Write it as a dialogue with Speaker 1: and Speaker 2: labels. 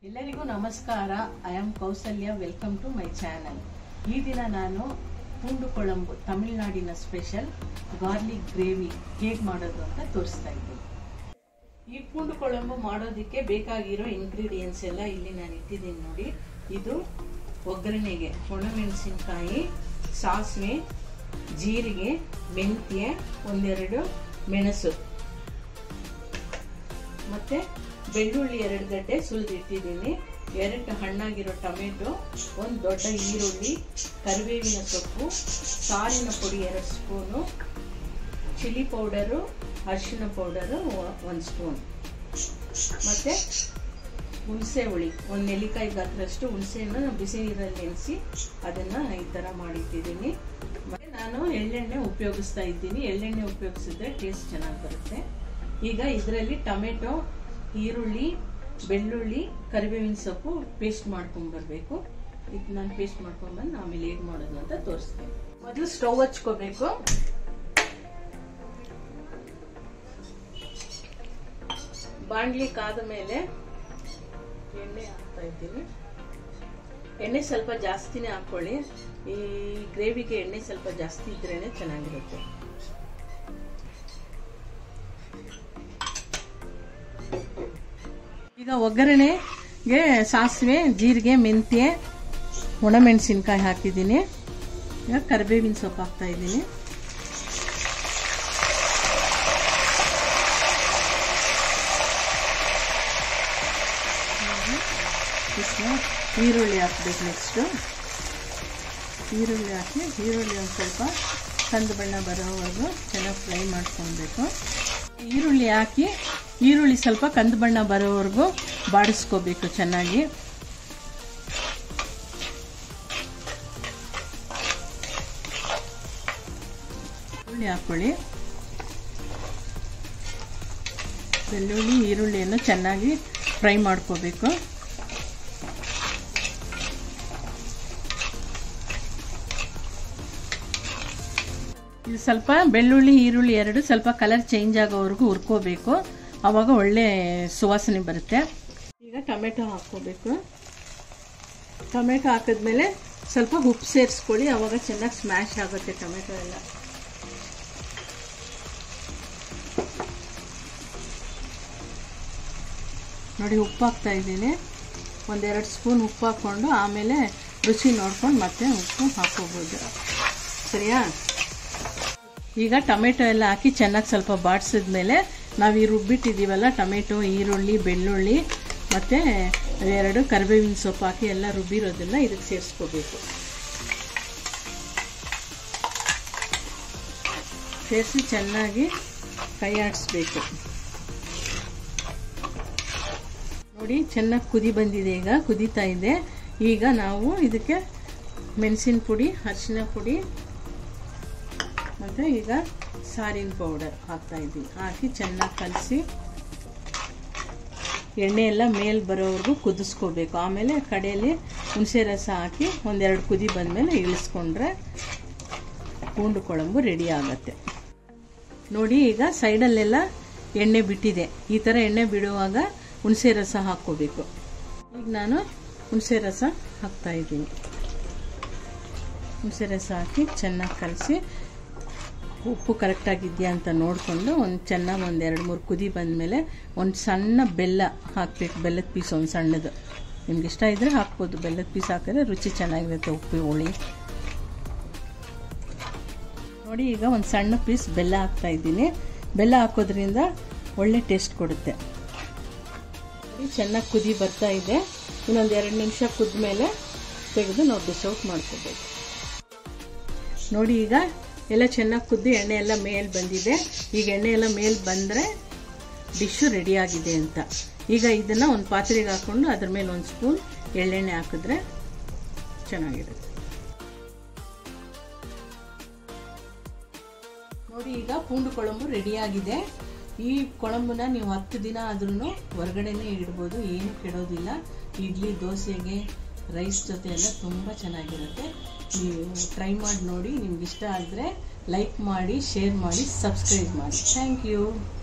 Speaker 1: ಎಲ್ಲರಿಗೂ ನಮಸ್ಕಾರ. I am Kausalya. Welcome to my channel. ಈ ದಿನ ನಾನು ಪೂಂಡು ಕೊಳಂಬು, ತಮಿಳುನಾಡಿನ ಸ್ಪೆಷಲ್ ಗಾರ್ಲಿಕ್ ಗ್ರೇವಿ ಹೇಗೆ ಮಾಡೋದು ಅಂತ ತೋರಿಸ್ತಾ ಇದ್ದೀನಿ. ಈ ಪೂಂಡು ಕೊಳಂಬು ಮಾಡೋದಕ್ಕೆ ಬೇಕಾಗಿರೋ ಇಂಗ್ರೀಡಿಯೆಂಟ್ಸ್ ಎಲ್ಲ ಇಲ್ಲಿ ನಾನು ಇಟ್ಟಿದ್ದೀನಿ ನೋಡಿ. ಇದು ಒಗ್ಗರಣೆಗೆ ಒಣಮೆಣಸಿನಕಾಯಿ, ಸಾಸಿವೆ, ಜೀರಿಗೆ, ಮೆಂತ್ಯ, ಒಂದೆರಡು ಮೆಣಸು ಮತ್ತೆ ಬೆಳ್ಳುಳ್ಳಿ 2 ಗಡ್ಡೆ ಸುಲಿದಿಟ್ಟಿದ್ದೀನಿ, 2 ಹಣ್ಣಾಗಿರೋ ಟೊಮೆಟೊ, 1 ದೊಡ್ಡ ಈರುಳ್ಳಿ, ಕರಿಬೇವಿನ ಸೊಪ್ಪು, ಸಾರಿನ ಪುಡಿ 2 ಸ್ಪೂನು, ಚಿಲ್ಲಿ ಪೌಡರು, ಅರಿಶಿನ ಪೌಡರು 1 ಸ್ಪೂನ್, ಮತ್ತು ಹುಣಸೆ ಹುಳಿ 1 ನೆಲ್ಲಿಕಾಯಿ ಗಾತ್ರಷ್ಟು ಹುಣಸೆಯನ್ನು ಬಿಸಿ ನೀರಲ್ಲಿ ನೆನೆಸಿ ಅದನ್ನು ಈ ಥರ ಮಾಡಿಟ್ಟಿದ್ದೀನಿ. ಮತ್ತು ನಾನು ಎಳ್ಳೆಣ್ಣೆ ಉಪಯೋಗಿಸ್ತಾ ಇದ್ದೀನಿ. ಎಳ್ಳೆಣ್ಣೆ ಉಪಯೋಗಿಸಿದ್ರೆ ಟೇಸ್ಟ್ ಚೆನ್ನಾಗಿ ಬರುತ್ತೆ. ಈಗ ಇದರಲ್ಲಿ ಟೊಮೆಟೊ, ಈರುಳ್ಳಿ, ಬೆಳ್ಳುಳ್ಳಿ, ಕರಿಬೇವಿನ ಸೊಪ್ಪು ಪೇಸ್ಟ್ ಮಾಡ್ಕೊಂಡ್ಬರ್ಬೇಕು. ಇದು ನಾನು ಪೇಸ್ಟ್ ಮಾಡ್ಕೊಂಡ್ಬಂದು ಆಮೇಲೆ ಹೇಗೆ ಮಾಡೋದು ಅಂತ ತೋರಿಸ್ತೀನಿ. ಮೊದಲು ಸ್ಟವ್ ಹಚ್ಕೋಬೇಕು. ಬಾಣಲಿ ಕಾದ ಮೇಲೆ ಎಣ್ಣೆ ಹಾಕ್ತಾ ಇದ್ದೀನಿ. ಎಣ್ಣೆ ಸ್ವಲ್ಪ ಜಾಸ್ತಿನೇ ಹಾಕೊಳ್ಳಿ. ಈ ಗ್ರೇವಿಗೆ ಎಣ್ಣೆ ಸ್ವಲ್ಪ ಜಾಸ್ತಿ ಇದ್ರೇನೆ ಚೆನ್ನಾಗಿರುತ್ತೆ. ಈಗ ಒಗ್ಗರಣೆಗೆ ಸಾಸಿವೆ, ಜೀರಿಗೆ, ಮೆಂತ್ಯ, ಒಣಮೆಣಸಿನ್ಕಾಯಿ ಹಾಕಿದ್ದೀನಿ. ಈಗ ಕರಿಬೇವಿನ ಸೊಪ್ಪು ಹಾಕ್ತಾ ಇದ್ದೀನಿ. ಈರುಳ್ಳಿ ಹಾಕ್ಬೇಕು. ನೆಕ್ಸ್ಟು ಈರುಳ್ಳಿ ಹಾಕಿ ಈರುಳ್ಳಿ ಒಂದು ಸ್ವಲ್ಪ ಕಂದು ಬಣ್ಣ ಬರೋವರೆಗೂ ಚೆನ್ನಾಗಿ ಫ್ರೈ ಮಾಡ್ಕೊಳ್ಬೇಕು. ಈರುಳ್ಳಿ ಹಾಕಿ ಈರುಳ್ಳಿ ಸ್ವಲ್ಪ ಕಂದು ಬಣ್ಣ ಬರೋವರೆಗೂ ಬಾಡಿಸ್ಕೋಬೇಕು ಚೆನ್ನಾಗಿ. ಈರುಳ್ಳಿ ಹಾಕೊಳ್ಳಿ. ಬೆಳ್ಳುಳ್ಳಿ ಈರುಳ್ಳಿಯನ್ನು ಚೆನ್ನಾಗಿ ಫ್ರೈ ಮಾಡ್ಕೋಬೇಕು. ಇದು ಸ್ವಲ್ಪ ಬೆಳ್ಳುಳ್ಳಿ ಈರುಳ್ಳಿ 2 ಸ್ವಲ್ಪ ಕಲರ್ ಚೇಂಜ್ ಆಗೋವರೆಗೂ ಹುರ್ಕೋಬೇಕು. ಆವಾಗ ಒಳ್ಳೆ ಸುವಾಸನೆ ಬರುತ್ತೆ. ಈಗ ಟೊಮೆಟೊ ಹಾಕ್ಕೋಬೇಕು. ಟೊಮೆಟೊ ಹಾಕಿದ್ಮೇಲೆ ಸ್ವಲ್ಪ ಉಪ್ಪು ಸೇರಿಸ್ಕೊಳ್ಳಿ. ಆವಾಗ ಚೆನ್ನಾಗಿ ಸ್ಮ್ಯಾಶ್ ಆಗುತ್ತೆ ಟೊಮೆಟೊ ಎಲ್ಲ. ನೋಡಿ, ಉಪ್ಪು ಹಾಕ್ತಾ ಇದ್ದೀನಿ. 1-2 ಸ್ಪೂನ್ ಉಪ್ಪು ಹಾಕ್ಕೊಂಡು ಆಮೇಲೆ ರುಚಿ ನೋಡ್ಕೊಂಡು ಮತ್ತೆ ಉಪ್ಪು ಹಾಕ್ಕೋಬೋದು. ಸರಿಯಾ? ಈಗ ಟೊಮೆಟೊ ಎಲ್ಲ ಹಾಕಿ ಚೆನ್ನಾಗಿ ಸ್ವಲ್ಪ ಬಾಡಿಸಿದ್ಮೇಲೆ ನಾವು ಈ ರುಬ್ಬಿಟ್ಟಿದ್ದೀವಲ್ಲ, ಟೊಮೆಟೊ, ಈರುಳ್ಳಿ, ಬೆಳ್ಳುಳ್ಳಿ ಮತ್ತು 2 ಕರಿಬೇವಿನ ಸೊಪ್ಪು ಹಾಕಿ ಎಲ್ಲ ರುಬ್ಬಿರೋದನ್ನು ಇದಕ್ಕೆ ಸೇರಿಸ್ಕೋಬೇಕು. ಸೇರಿಸಿ ಚೆನ್ನಾಗಿ ಕೈ ಆಡಿಸ್ಬೇಕು. ನೋಡಿ, ಚೆನ್ನಾಗಿ ಕುದಿ ಬಂದಿದೆ. ಈಗ ಕುದೀತಾ ಇದೆ. ಈಗ ನಾವು ಇದಕ್ಕೆ ಮೆಣಸಿನ ಪುಡಿ, ಅರಿಶಿನ ಪುಡಿ ಮತ್ತು ಈಗ ಸಾರಿನ ಪೌಡರ್ ಹಾಕ್ತಾ ಇದ್ದೀವಿ. ಹಾಕಿ ಚೆನ್ನಾಗಿ ಕಲಸಿ ಎಣ್ಣೆ ಎಲ್ಲ ಮೇಲೆ ಬರೋವರೆಗೂ ಕುದಿಸ್ಕೋಬೇಕು. ಆಮೇಲೆ ಕಡೆಯಲ್ಲಿ ಹುಣಸೆ ರಸ ಹಾಕಿ 1-2 ಕುದಿ ಬಂದಮೇಲೆ ಇಳಿಸ್ಕೊಂಡ್ರೆ ಪೂಂಡು ಕೊಳಂಬು ರೆಡಿ ಆಗುತ್ತೆ. ನೋಡಿ, ಈಗ ಸೈಡಲ್ಲೆಲ್ಲ ಎಣ್ಣೆ ಬಿಟ್ಟಿದೆ. ಈ ಥರ ಎಣ್ಣೆ ಬಿಡುವಾಗ ಹುಣಸೆ ರಸ ಹಾಕ್ಕೋಬೇಕು. ಈಗ ನಾನು ಹುಣಸೆ ರಸ ಹಾಕ್ತಾ ಇದ್ದೀನಿ. ಹುಣಸೆ ರಸ ಹಾಕಿ ಚೆನ್ನಾಗಿ ಕಲಸಿ ಉಪ್ಪು ಕರೆಕ್ಟಾಗಿದೆಯಾ ಅಂತ ನೋಡಿಕೊಂಡು ಚೆನ್ನಾಗಿ 1-2-3 ಕುದಿ ಬಂದಮೇಲೆ ಒಂದು ಸಣ್ಣ ಬೆಲ್ಲ ಹಾಕಬೇಕು. ಬೆಲ್ಲದ ಪೀಸ್ ಒಂದು ಸಣ್ಣದು, ನಿಮ್ಗೆ ಇಷ್ಟ ಇದ್ದರೆ ಹಾಕ್ಬೋದು. ಬೆಲ್ಲದ ಪೀಸ್ ಹಾಕಿದ್ರೆ ರುಚಿ ಚೆನ್ನಾಗಿರುತ್ತೆ. ಉಪ್ಪು ಹುಳಿ ನೋಡಿ. ಈಗ ಒಂದು ಸಣ್ಣ ಪೀಸ್ ಬೆಲ್ಲ ಹಾಕ್ತಾ ಇದ್ದೀನಿ. ಬೆಲ್ಲ ಹಾಕೋದ್ರಿಂದ ಒಳ್ಳೆ ಟೇಸ್ಟ್ ಕೊಡುತ್ತೆ. ಚೆನ್ನಾಗಿ ಕುದಿ ಬರ್ತಾ ಇದೆ. ಇನ್ನೊಂದು 2 ನಿಮಿಷ ಕುದ್ಮೇಲೆ ತೆಗೆದು ನಾವು ಡಿಶ್ ಔಟ್ ಮಾಡ್ಕೋಬೇಕು. ನೋಡಿ, ಈಗ ಎಲ್ಲ ಚೆನ್ನಾಗಿ ಕುದ್ದು ಎಣ್ಣೆ ಎಲ್ಲ ಮೇಲೆ ಬಂದಿದೆ. ಈಗ ಎಣ್ಣೆ ಎಲ್ಲ ಮೇಲೆ ಬಂದರೆ ಡಿಶ್ಶು ರೆಡಿಯಾಗಿದೆ ಅಂತ. ಈಗ ಇದನ್ನು ಒಂದು ಪಾತ್ರೆಗೆ ಹಾಕ್ಕೊಂಡು ಅದ್ರ ಮೇಲೆ 1 ಸ್ಪೂನ್ ಎಳ್ಳೆಣ್ಣೆ ಹಾಕಿದ್ರೆ ಚೆನ್ನಾಗಿರುತ್ತೆ. ನೋಡಿ, ಈಗ ಪೂಂಡು ಕೊಳಂಬು ರೆಡಿಯಾಗಿದೆ. ಈ ಕೊಳಂಬುನ ನೀವು 10 ದಿನ ಆದ್ರೂ ಹೊರಗಡೆನೇ ಇಡ್ಬೋದು, ಏನು ಕೆಡೋದಿಲ್ಲ. ಇಡ್ಲಿ, ದೋಸೆಗೆ, ರೈಸ್ ಜೊತೆ ಎಲ್ಲ ತುಂಬ ಚೆನ್ನಾಗಿರುತ್ತೆ. ನೀವು ಟ್ರೈ ಮಾಡಿ ನೋಡಿ. ನಿಮ್ಗೆ ಇಷ್ಟ ಆದರೆ ಲೈಕ್ ಮಾಡಿ, ಶೇರ್ ಮಾಡಿ, ಸಬ್ಸ್ಕ್ರೈಬ್ ಮಾಡಿ. Thank you.